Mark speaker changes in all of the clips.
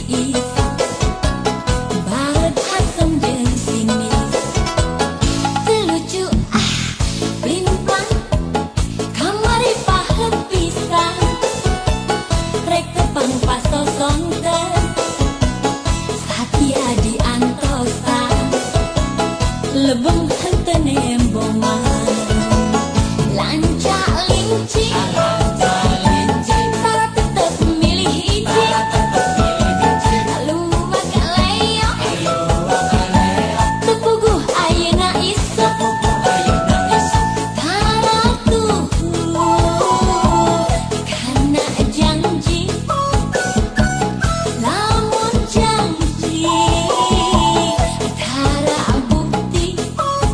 Speaker 1: Lebeng hentene boman lancak linci Tara tetep milih hiji Lalu makan leo Tepuguh ayeuna isep Tara tuh karena janji Lamun janji Tara bukti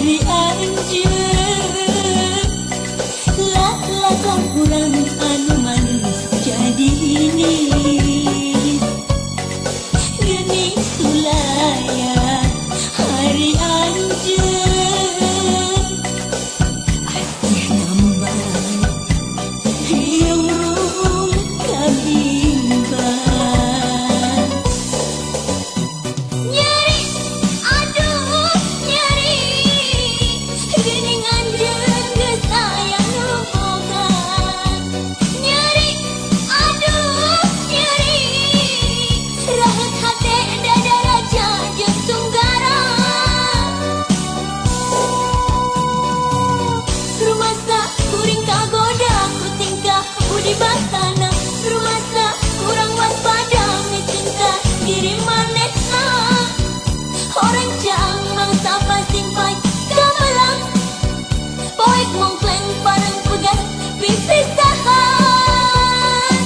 Speaker 1: hari anjeun lakon kurang anu manis jadi nis geuning sulayan hari anjeun atuh nambah hiung rum kabimbang nyeri aduh nyeri geuning anjeun geus aya nu boga nyeri aduh nyeri raheut hate dada raja jeung tunggara rumasa kuring kagoda ku tingkah budi bantana rumasa kurang waspada micinta diri manehna orang jang mangsa pasimpai gamelang poek mongkleng pareng pegat pipisahan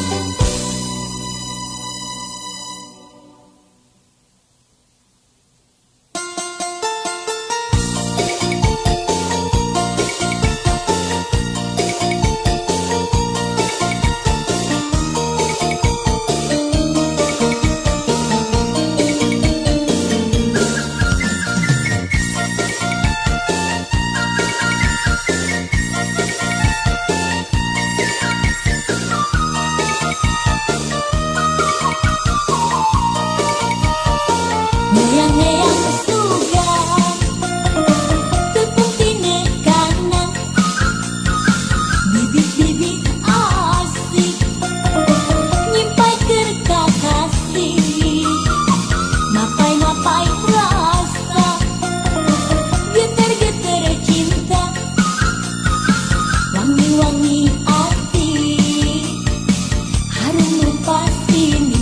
Speaker 1: Neang-neang sugan tepung tine kanan bibit-bibit asik nyimpai keur kakasih mapai-mapai rasa geter-geter cinta wangi-wangi ati harum lupa sini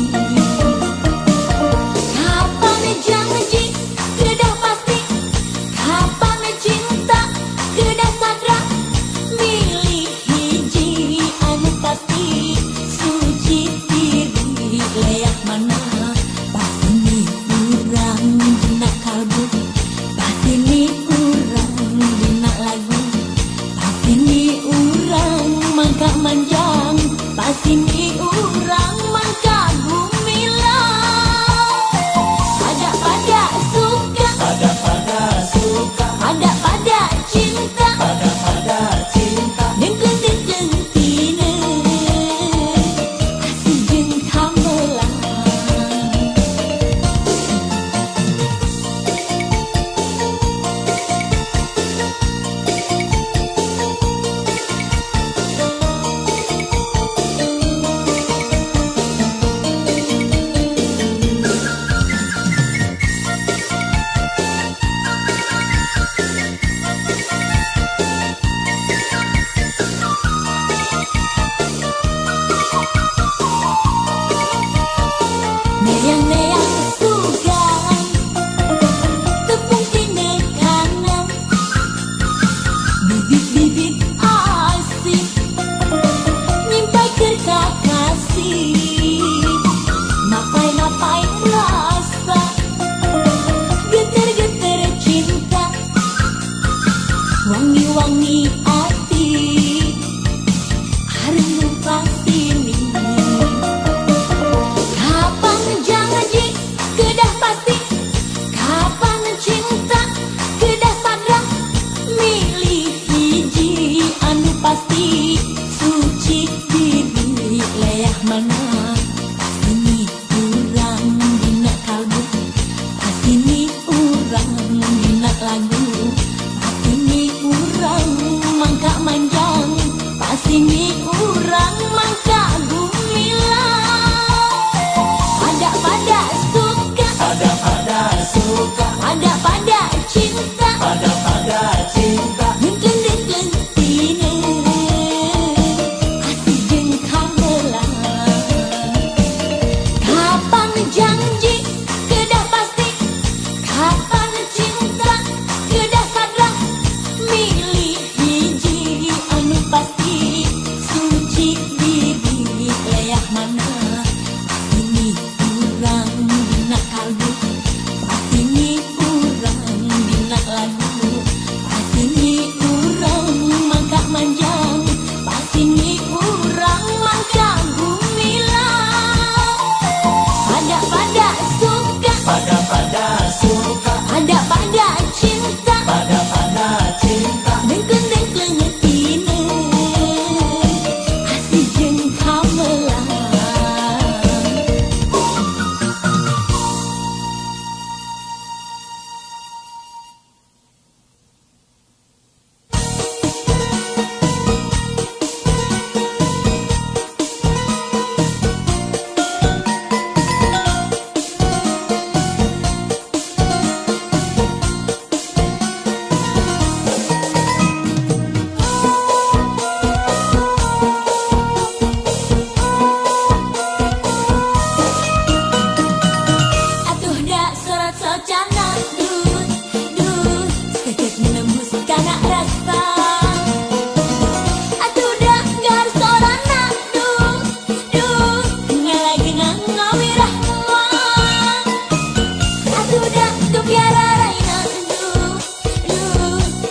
Speaker 1: kapan janji kedah pasti kapan cinta kedah sadra milih hiji anu pasti suci diri leak mana pasti ni urang dina kalbu pasti ni urang dina lagu pasti ni urang mangka manjang pasti ni urang mangka gumilang ada pada suka ada pada cinta dengkeng tine asih jeung kamelang neang-neang sugan tepung tine kanan bibit-bibit asik nyimpai keur kakasih mapai-mapai rasa geter-geter cinta wangi-wangi ati harum lupa sini kapan janji kedah pasti kapan cinta kedah sadra milih hiji anu pasti suci diri leah mana pasti ni urang dina kalbu pasti ni urang dina lagu pasti ni urang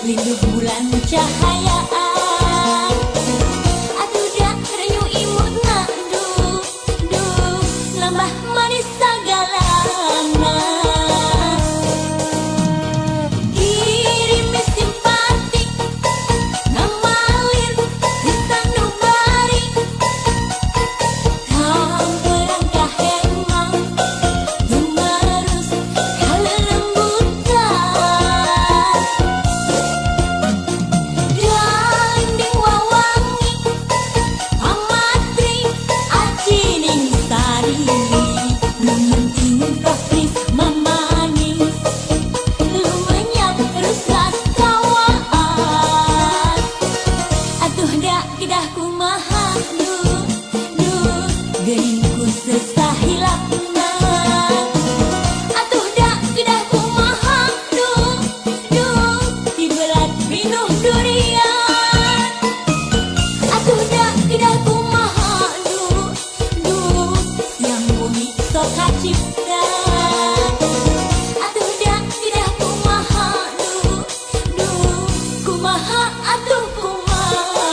Speaker 1: linduh bulan cahayaan. Atuh dak renyu imutna duh duh lambah manis sagalana. Kirimi simpatik ngamalin risang nu bari. Kamperang kahengong tumarus kalelembutan. Dinding wawangi pamatri acining sari. Lumenting kahlis mamanis lumenyap rusas kawaan. Atuh dak kedah kumaha duh duh geringku sesahilapna. Atuh dak kedah kumaha duh duh dibelat pinuh durian. Atuh dak kedah kumaha duh duh yang bumi sok kacipta. Atuh dak kedah kumaha duh duh kumaha atuh kumaha.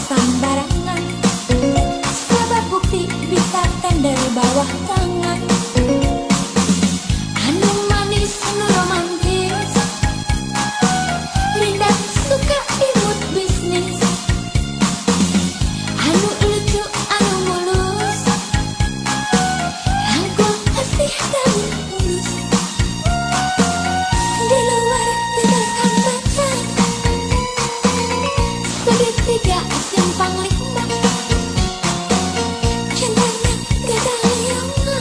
Speaker 1: sembarangan. Sebab bukti bisa tender bawah tangan. Anu manis, anu romantis, Linda suka imut bisnis. Anu lucu, anu mulus, rangkul asih dan mulus. Di luar tidak sampean, segitiga simpang lima. Cintanya gak ada leongan.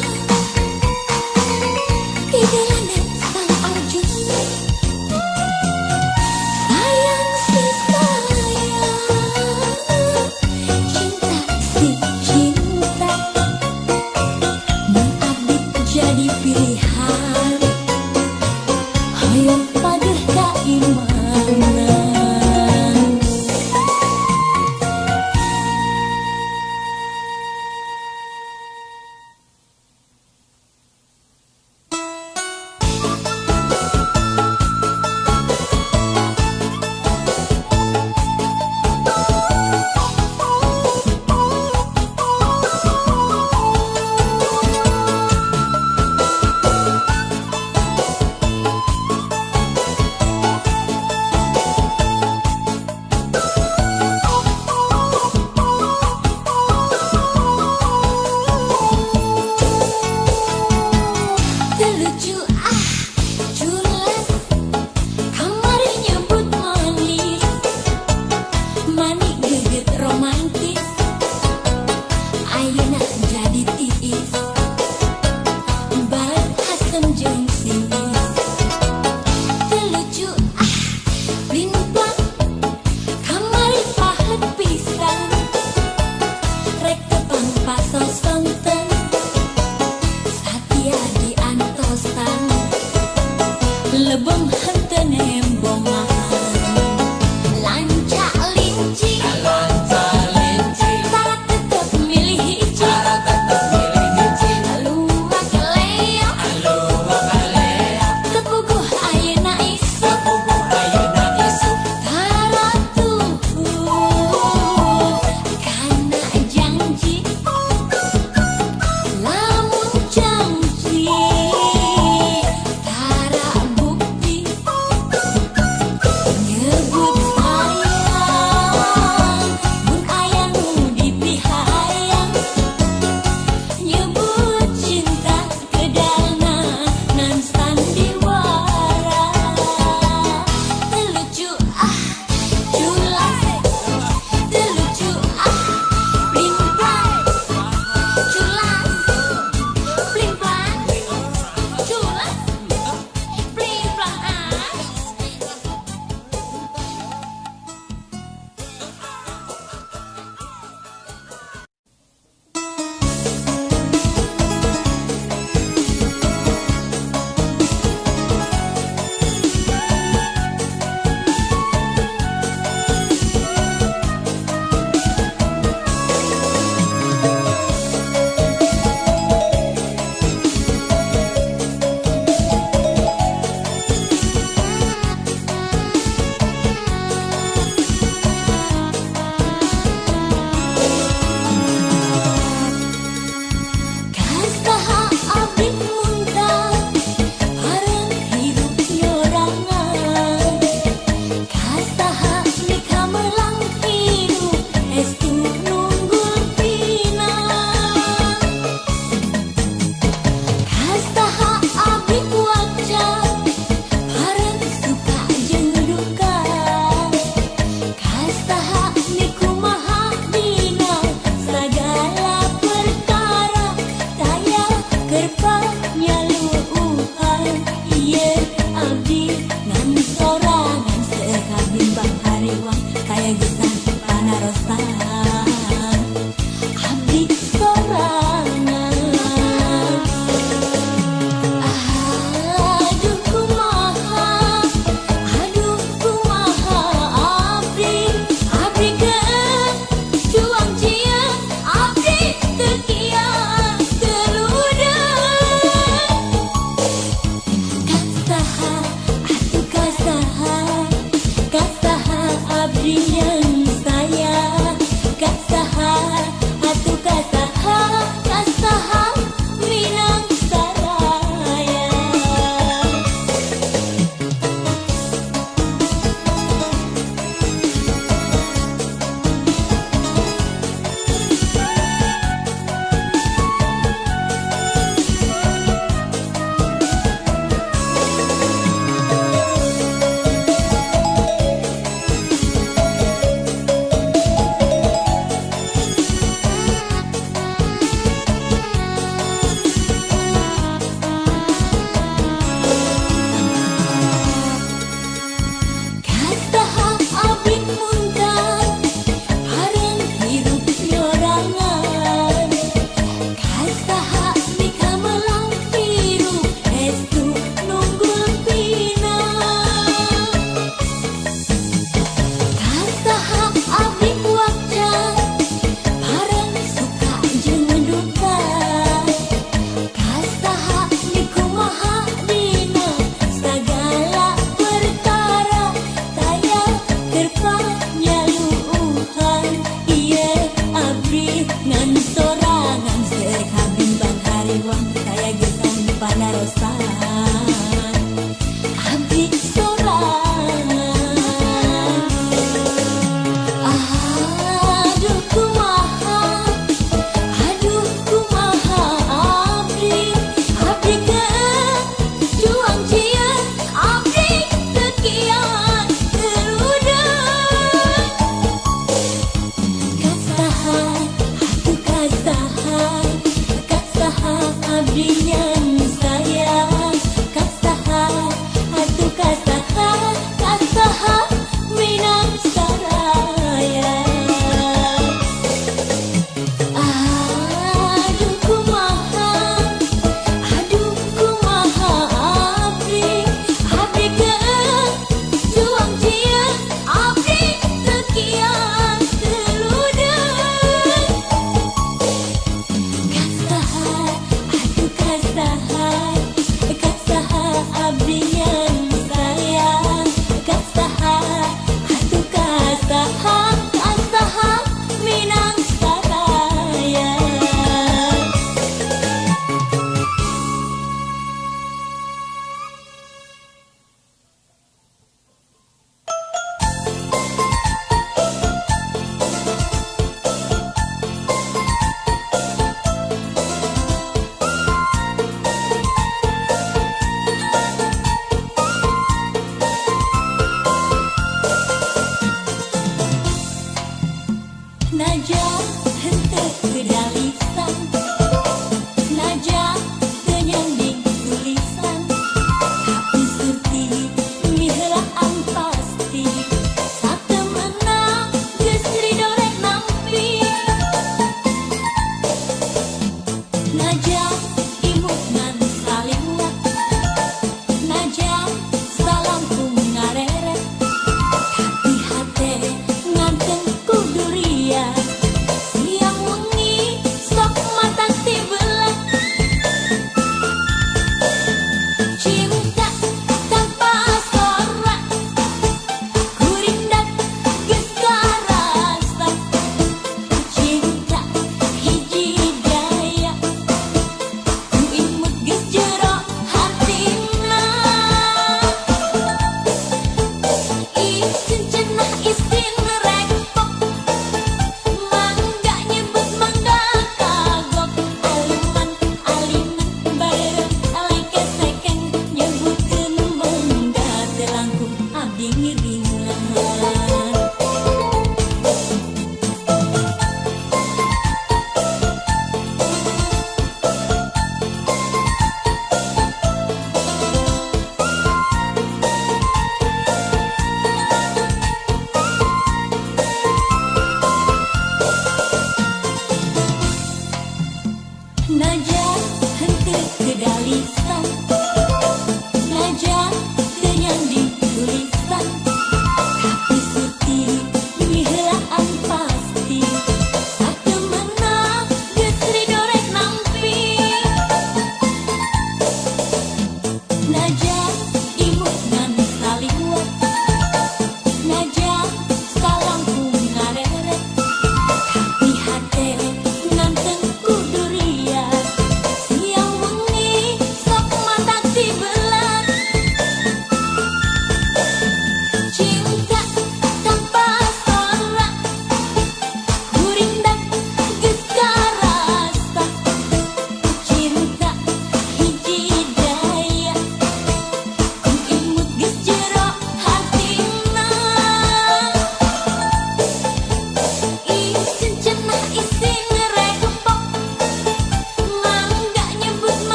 Speaker 1: Siang wengi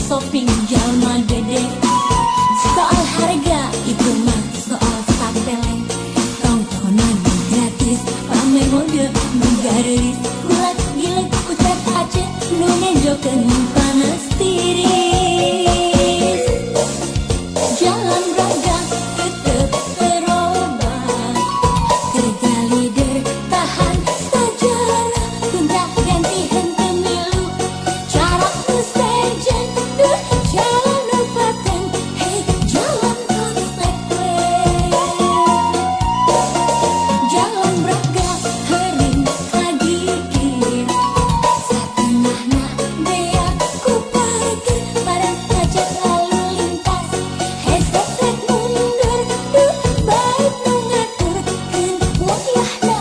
Speaker 1: shopping jalma gede. Soal harga itu mah soal sapele. Tontonan gratis, pamer mode menggaris. Gulat gilek ucap aja, nu nenjokeun panas tiris. Jalan raga tetep terobak, kerja leader tahan sejarah. Gonta ganti henteu milu, cara nu sejen. Jalan nu paten, hey jalan konsekuen. Jalan braga heureun kagigir, satengahna bea ku parkir. Barang macet lalu lintas, hesek rek mundur. Baik nu ngaturkeun wayahna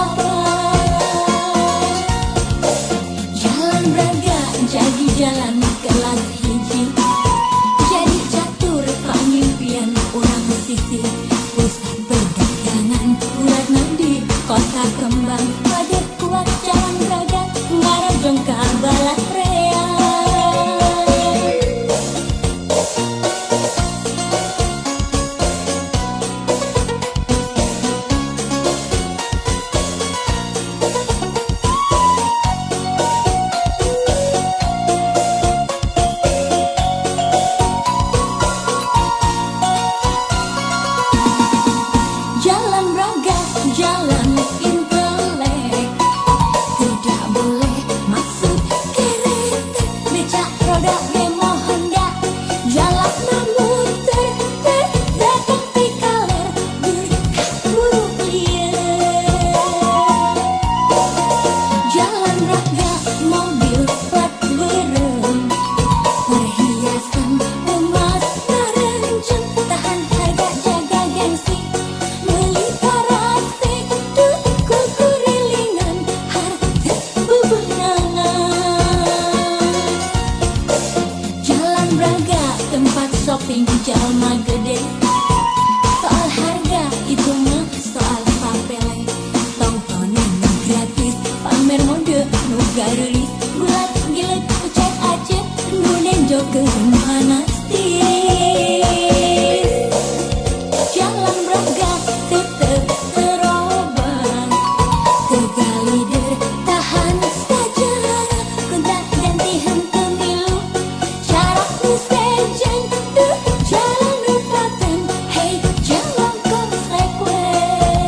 Speaker 1: sabar. Jalan braga jadi jalan kelas hiji, jadi catur pangimpian urang sisi. Pusat perdagangan ulatna di kota kembang. Padet kuat jalan braga ngarojong ka Balatrea. Jalan braga, jalan intelek, tidak boleh masuk kereta. Becak roda ge mohon dak, jalanna muter, terdagang pikaler, berkah buruk liar. Jalan braga, mobil plat berem, perhiasan emas narenjang. Tahan harga jaga gengsi, meuli karate, kukurilingan, harta bebenangan. Jalan braga tempat shopping jalma gede. Soal harga itu mah soal sapele. Tontonan gratis, pamer mode nu garulis. Gulat gilek ucap aja, nu nenjokeun panas tiris. Jalan braga tetep terobak, kerja leader tahan sejarah. Gonta ganti henteu milu, cara nu sejen. Jalan nu paten, hey jalan konsekuen.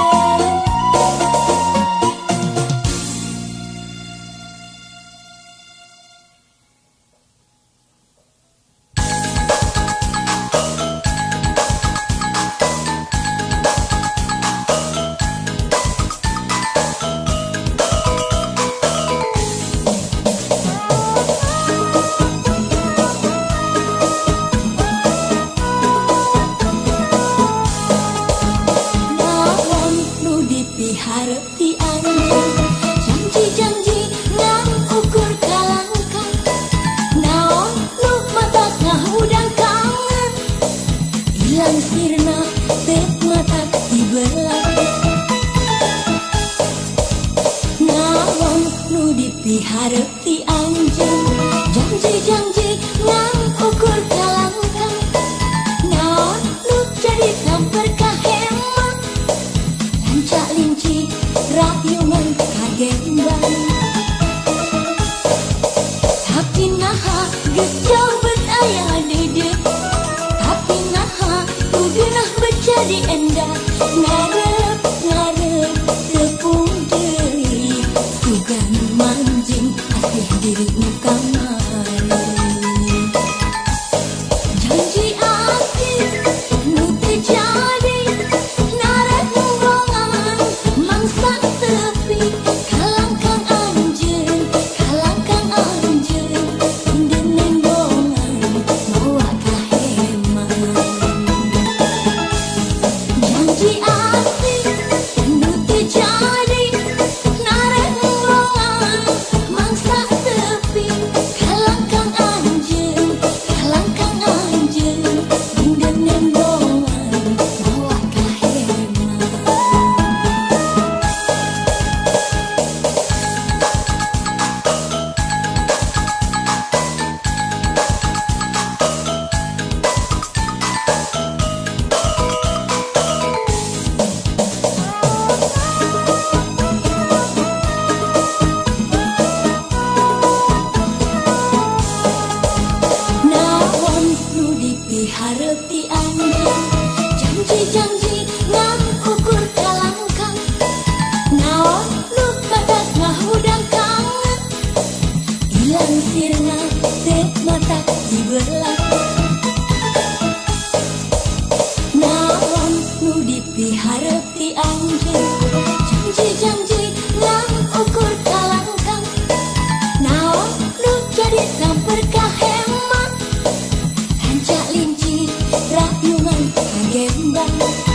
Speaker 1: Naon nu dipiharep ti anjeun, janji-janji ngan ukur kalangkang. Naon nu matak ngahudang kangen, ilang sirna teu matak dibelah. Naon nu dipiharep ti anjeun, janji-janji ngan ukur kalangkang. Naon nu jadi berkah hemat, lancak linci rayungan kagembang. Tapi naha geus jauh bet aya deudeuh, tapi naha kuduh becadi endah. Ngarep ngarep tepung deui, sugan manjing asih diri nu kamari. Janji asih nu teu jadi, naret nu bongan mangsa tepi. Kalangkang anjeun, kalangkang anjeun, deuneng bongan. janji ngang ukur kalangkang naon nu badak ngahudang kangen ilang sirna teh mata dibelah naon nu dipiharep ti anjeun janji ngang ukur kalangkang naon nu jadi samper kahemat hancak linci rayungan kagembang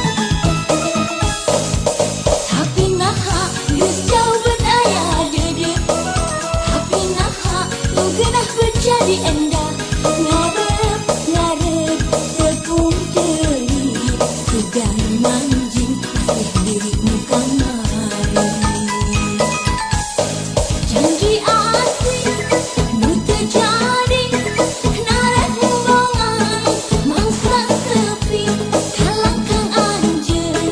Speaker 1: tapi naha geus jauh bet aya dede tapi naha nu geunah bet jadi endah ngarep tepung deui sugan manjing asih dirimu kamari janji asih nu teu jadi naret hubungan mangsa tepi kalangkang anjeun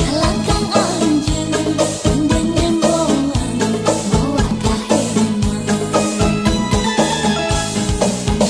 Speaker 1: dengan bongan mawa kaheman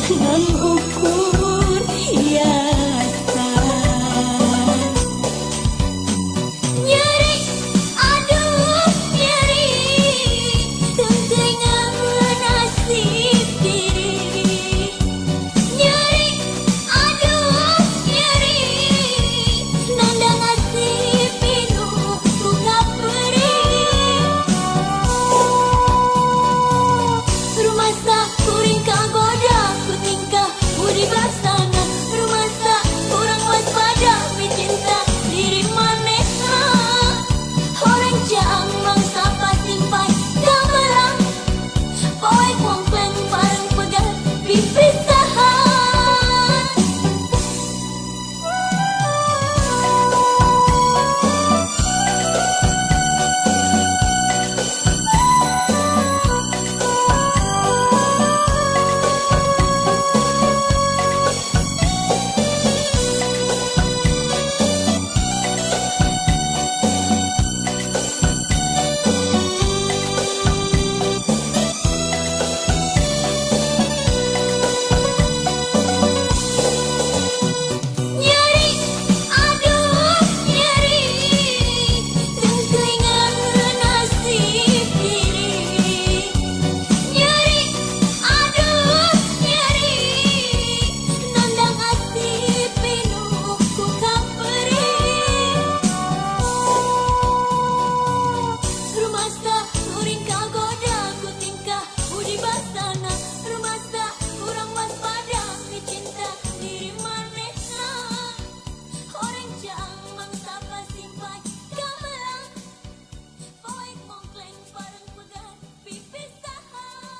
Speaker 1: Nan ukur